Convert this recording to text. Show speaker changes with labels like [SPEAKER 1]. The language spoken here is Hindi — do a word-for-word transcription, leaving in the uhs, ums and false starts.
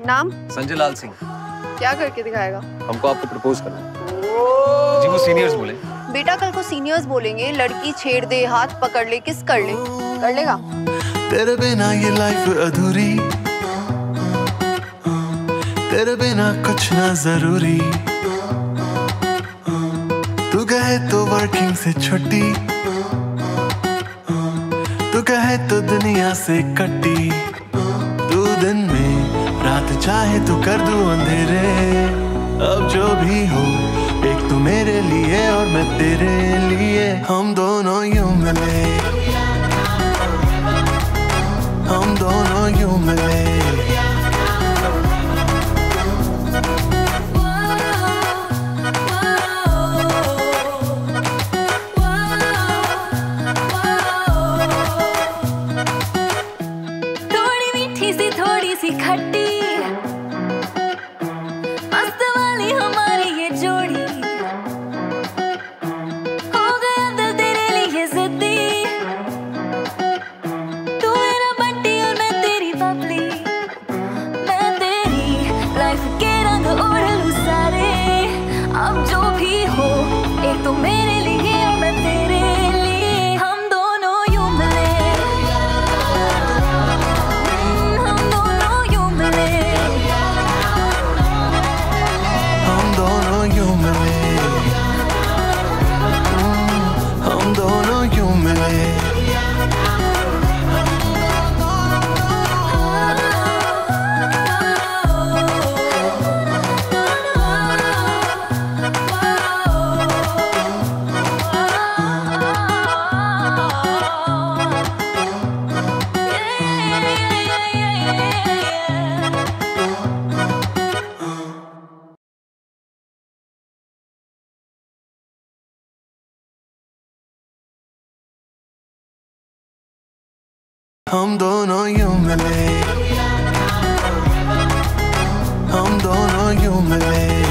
[SPEAKER 1] नाम?
[SPEAKER 2] संजय लाल सिंह।
[SPEAKER 1] क्या करके दिखाएगा?
[SPEAKER 2] हमको आपको प्रपोज करना है। जी वो सीनियर्स बोले।
[SPEAKER 1] बेटा कल को सीनियर्स बोलेंगे लड़की छेड़ दे, हाथ पकड़ ले, किस कर ले, कर लेगा?
[SPEAKER 3] तेरे बिना ये लाइफ अधूरी, तेरे बिना कुछ ना जरूरी। तू कहे तो वर्किंग से छुट्टी, तू कहे तो दुनिया से कट्टी। तू दिन में रात चाहे तो कर दूं अंधेरे। अब जो भी हो एक तू मेरे लिए और मैं तेरे लिए। हम दोनों यूं मिले, हम दोनों यूं मिले।
[SPEAKER 4] थोड़ी मीठी सी थोड़ी सी खट्टी, मस्त वाली हमारी ये जोड़ी। हो गया दिल तेरे लिए जिद्दी, तू मेरा बंटी और मैं तेरी बबली। मैं तेरी लाइफ के रंग ओढ़ लूं सारे। अब जो भी हो एक तो मेरे लिए और मैं तेरे लिए। हम दोनों यूं मिले, हम दोनों यूं मिले,
[SPEAKER 3] हम दोनों यूं मिले, हम दोनों यूं मिले। हम दोनों यूं मिले, हम दोनों यूं मिले।